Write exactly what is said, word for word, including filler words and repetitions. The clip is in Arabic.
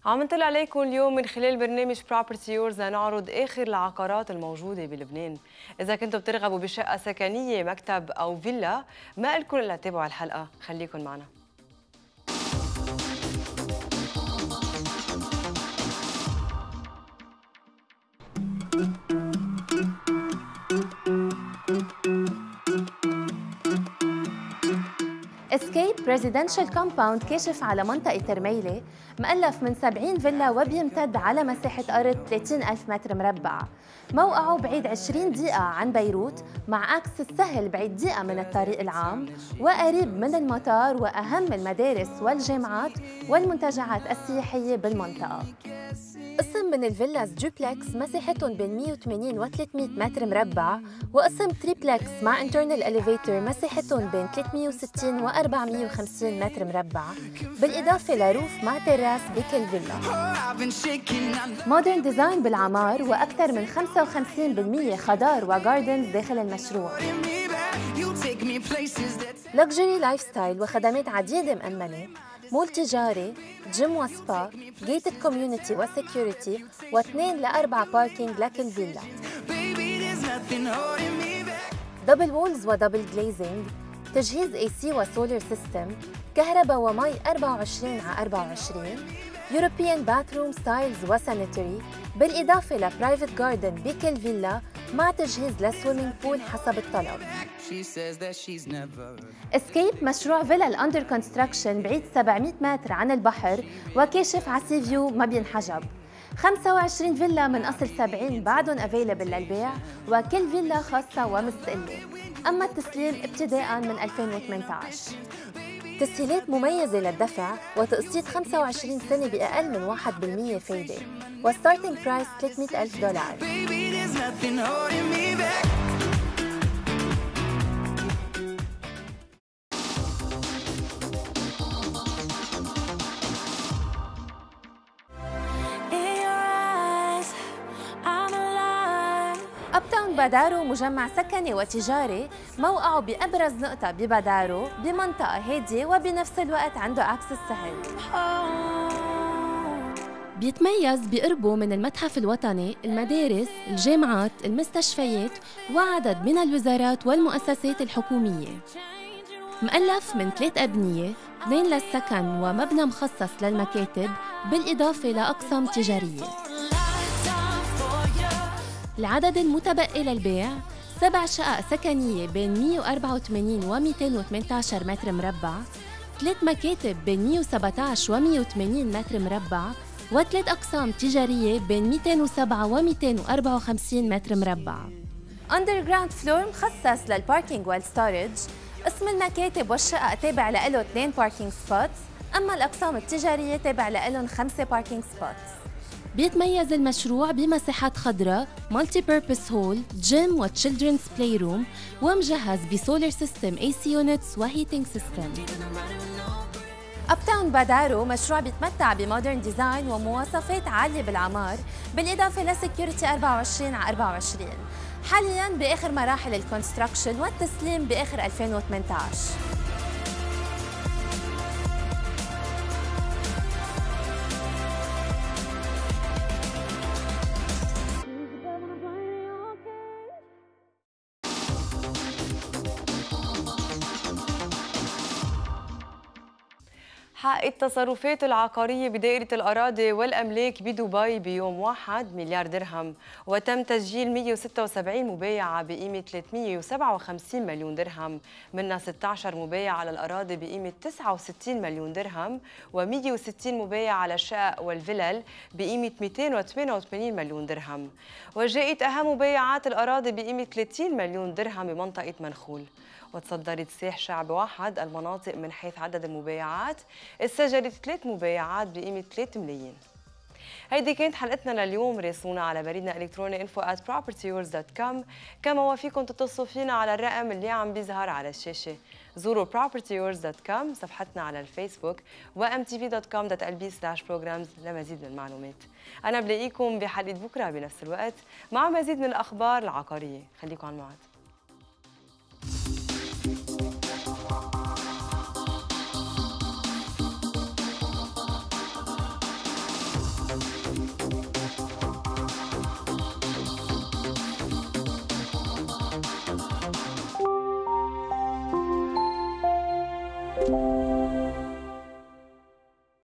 عم نطلع عليكم اليوم من خلال برنامج بروبرتي يورز لنعرض آخر العقارات الموجودة بلبنان. إذا كنتوا بترغبوا بشقة سكنية، مكتب أو فيلا، ما إلكم إلا تتابعوا الحلقة، خليكم معنا. اسكيب ريزيدنشال كومباوند كاشف على منطقة ترميلة، مؤلف من سبعين فيلا وبيمتد على مساحة أرض ثلاثين ألف متر مربع. موقعه بعيد عشرين دقيقة عن بيروت، مع أكسس سهل بعيد دقيقة من الطريق العام، وقريب من المطار وأهم المدارس والجامعات والمنتجعات السياحية بالمنطقة. قسم من الفيلاز دوبلكس مساحتهم بين مئة وثمانين و ثلاثمئة متر مربع، وقسم تريبلكس مع انترنال اليفيتور مساحتهم بين ثلاثمئة وستين و أربعمئة وخمسين متر مربع، بالإضافة لروف مع تراس بكل فيلا. مودرن ديزاين بالعمار، وأكثر من خمسة وخمسين بالمئة خضار وجاردنز داخل المشروع. لكجري لايف ستايل وخدمات عديدة مأمنة، مول تجاري، جيم وسبا، جيتد كوميونتي وسكيورتي، واثنين لأربع باركينج لكل فيلا. دبل وولز ودبل جليزنج، تجهيز اي سي وسولار سيستم، كهرباء ومي أربعة وعشرين على أربعة وعشرين، يوروبيان باثروم ستايلز وسانيتري، بالإضافة لبرايفت جاردن بكل فيلا مع تجهيز لسويمينج بول حسب الطلب. اسكيب مشروع فيلا الاندر كونستراكشن بعيد سبعمئة متر عن البحر وكاشف على سي فيو ما بينحجب. خمسة وعشرين فيلا من أصل سبعين بعدهم افيلبل للبيع، وكل فيلا خاصة ومستقلة. أما التسليم ابتداء من ألفين وثمانية عشر. تسهيلات مميزة للدفع وتقسيط خمسة وعشرين سنة بأقل من واحد بالمئة فايدة، والستارتنج برايس ثلاثمئة ألف دولار. أبتاون بادارو مجمع سكني وتجاري، موقعه بأبرز نقطة ببادارو بمنطقة هادية وبنفس الوقت عنده أكسس سهل. بيتميز بقربه من المتحف الوطني، المدارس، الجامعات، المستشفيات، وعدد من الوزارات والمؤسسات الحكومية. مؤلف من ثلاث أبنية، اثنين للسكن ومبنى مخصص للمكاتب، بالإضافة لأقسام تجارية. العدد المتبقي للبيع سبع شقق سكنية بين مئة وأربعة وثمانين و مئتين وثمانية عشر متر مربع، ثلاث مكاتب بين مئة وسبعة عشر و مئة وثمانين متر مربع، وثلاث أقسام تجارية بين مئتين وسبعة و مئتين وأربعة وخمسين متر مربع. أندرجراوند فلور مخصص للباركينج والستورج. قسم المكاتب والشقق تابع له اثنين باركينج سبوتس، أما الأقسام التجارية تابع لهم خمسة باركينج سبوتس. بيتميز المشروع بمساحات خضراء، مالتي بيربس هول، جيم وتشيلدرنز بلاي روم، ومجهز بسولار سيستم اي سي يونتس وهيتنج سيستم. أبتاون بادارو مشروع بيتمتع بمودرن ديزاين ومواصفات عالية بالعمار، بالإضافة لسكيورتي أربعة وعشرين على أربعة وعشرين. حالياً بآخر مراحل الكونستراكشن والتسليم بآخر ألفين وثمانية عشر. حقق التصرفات العقارية بدائرة الأراضي والأملاك بدبي بيوم واحد مليار درهم، وتم تسجيل مئة وستة وسبعين مبايعة بقيمة ثلاثمئة وسبعة وخمسين مليون درهم، منها ستة عشر مبايعة على الأراضي بقيمة تسعة وستين مليون درهم، ومئة وستين مبايعة على الشقق والفلل بقيمة مئتين وثمانية وثمانين مليون درهم. وجاءت أهم مبايعات الأراضي بقيمة ثلاثين مليون درهم بمنطقة منخول. وتصدرت ساح شعب واحد المناطق من حيث عدد المبايعات، سجلت ثلاث مبايعات بقيمة ثلاثة ملايين. هيدي كانت حلقتنا لليوم. راسلونا على بريدنا الإلكتروني info at propertyyours dot com، كما وفيكم تتصلوا فينا على الرقم اللي عم بيظهر على الشاشة. زوروا propertyyours dot com، صفحتنا على الفيسبوك، و m t v dot com dot l b slash programs لمزيد من المعلومات. أنا بلاقيكم بحلقة بكرة بنفس الوقت مع مزيد من الأخبار العقارية. خليكم على الموعد.